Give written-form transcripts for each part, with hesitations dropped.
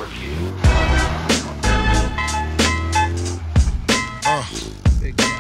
network here. Big guy.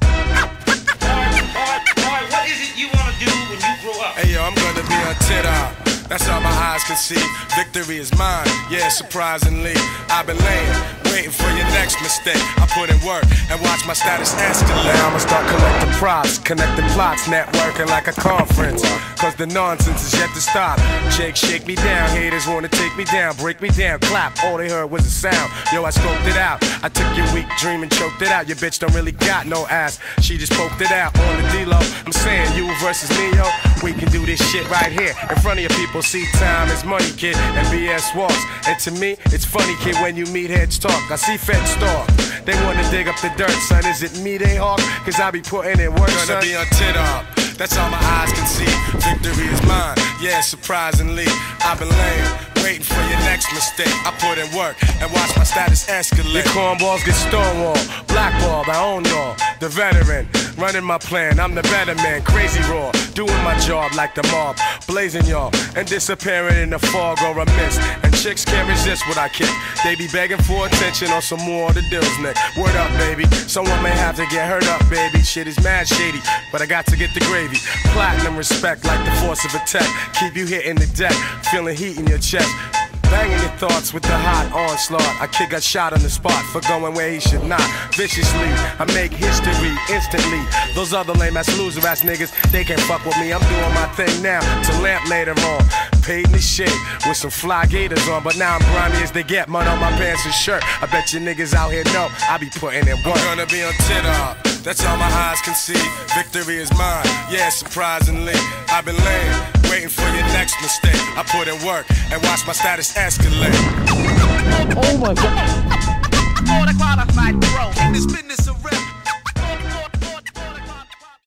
Alright, what is it you want to do when you grow up? Hey yo, I'm gonna be on TikTok. That's all my eyes can see. Victory is mine, yeah, surprisingly. I've been laying, waiting for your next mistake. I put in work and watch my status escalate. Now I'ma start collecting props, connecting plots, networking like a conference. Cause the nonsense is yet to stop. Jake, shake me down, haters wanna take me down, break me down, clap. All they heard was a sound. Yo, I scoped it out. I took your weak dream and choked it out. Your bitch don't really got no ass. She just poked it out on the D-Lo. I'm saying you versus me, yo. We can do this shit right here in front of your people. See, time is money, kid, and BS walks. And to me, it's funny, kid, when you meet heads talk. I see feds talk. They wanna dig up the dirt, son. Is it me they hawk? Cause I be putting in work, son. Gonna be on TikTok. That's all my eyes can see. Victory is mine, yeah, surprisingly. I've been laying, waiting for your next mistake. I put in work and watch my status escalate. Your cornballs get stonewalled, blackballed, I own y'all. The veteran, running my plan, I'm the better man. Crazy raw, doing my job like the mob. Blazing y'all, and disappearing in the fog or a mist. And chicks can't resist what I kick. They be begging for attention on some more of the deals, Nick. Word up, baby, someone may have to get hurt up, baby. Shit is mad shady, but I got to get the gravy. Platinum respect like the force of attack. Keep you hitting the deck, feeling heat in your chest. Banging your thoughts with the hot onslaught. A kid got shot on the spot for going where he should not. Viciously, I make history instantly. Those other lame ass loser ass niggas, they can't fuck with me. I'm doing my thing now to lamp later on. Paid in the shit with some fly gators on, but now I'm grimy as they get. Mud on my pants and shirt. I bet you niggas out here know I be putting in work. I'm gonna be on TikTok. That's all my eyes can see. Victory is mine, yeah, surprisingly. I've been laying, waiting for your next mistake. I put in work and watch my status escalate. Oh my god. More than qualified pro in this business of